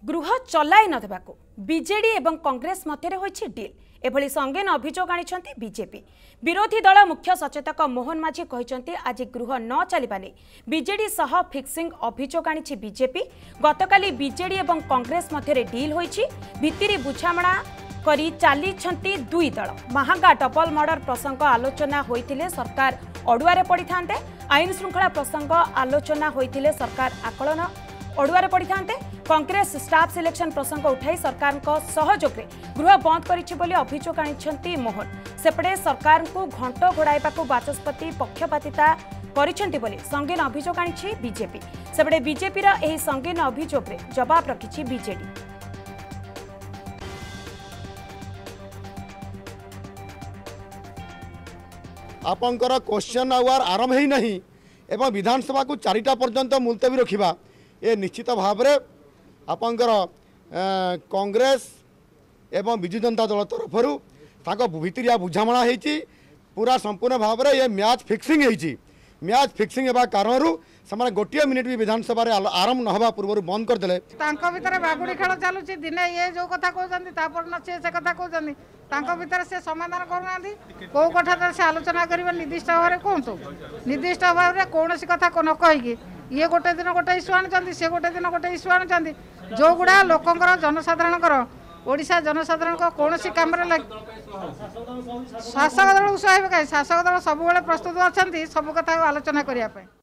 गृह चलाई नदेबाकू बीजेडी एवं कांग्रेस मध्य होइछि डील एभली संगीन अभियोग आनिछन्ति बीजेपी। विरोधी दल मुख्य सचेतक मोहन माझी कहिछन्ति आज गृह न चलिबानी बीजेडी सह फिक्सिंग अभियोग आनिछि बीजेपी। गतकाली बीजेडी एवं कांग्रेस मध्य डील होइछि भित्तिरी बुझामणा करी चालीछन्ति दुई दल। महांगा डबल मर्डर प्रसंग आलोचना होइतिले सरकार अडुआरे पड़ी थांते। आईन श्रृंखला प्रसंग आलोचना होइतिले सरकार आकलन अडुआरे पड़ी थांते। कांग्रेस स्टाफ सिलेक्शन प्रसंग उठाई सरकार सहयोग गृह बंद करिछि अभियोग आनिछन्ति मोहन। सेपटे सरकार को घंट घोड़ाइबाकू बाचस्पति पक्षपातिता करिछन्ति बोली संगीन अभियोग आनिछि बीजेपी। सेपटे बीजेपी एही संगीन अभियोग रे जवाब रखिछि बीजेडी। आपंकर क्वेश्चन आवर आरंभ ही नहीं एवं विधानसभा को 4टा पर्यंत मुलतवी रखिबा ए निश्चित भाव में आपंकर कांग्रेस एवं विजु जनता दल तरफ भितरिया बुझामणा होती पूरा संपूर्ण भाव में ये मैच फिक्सिंग होती। मैच फिक्सिंग होगा कारण से गोटे मिनिट भी विधानसभा आरंभ न होगा पूर्व बंद करदे। भितर बागुड़ी खेल चलुच दिने ये जो कथा कहते से कथा कहते भितर से समाधान करना कौ कथा से आलोचना करेंगे निर्दिष्ट भाव में कहतु निर्दिष्ट भाव में कौन कथा न कहीकि ये गोटे दिन गोटे इश्यू आनी सी गोटे दिन गोटे इश्यू आनी जो गुड़ा लोकंर जनसाधारण ओडिशा जनसाधारण कौन कम शासक दल सहयोग कहीं शासक दल सब प्रस्तुत अच्छा सब कथा आलोचना करने।